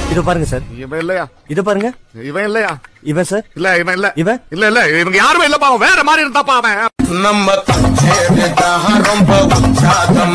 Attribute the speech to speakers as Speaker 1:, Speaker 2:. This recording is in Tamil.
Speaker 1: இத பாருங்க சார்.
Speaker 2: இவன் இல்லையா?
Speaker 1: இத பாருங்க.
Speaker 2: இவன் இல்லையா?
Speaker 1: இவன் சார்.
Speaker 2: இல்ல இவன் இல்ல.
Speaker 1: இவன்
Speaker 2: இல்ல இவங்க யாருமே இல்லப்பா, வேற மாதிரி இருந்தாப்பா அவன்.
Speaker 3: நம்ம ரொம்ப உற்சாகம்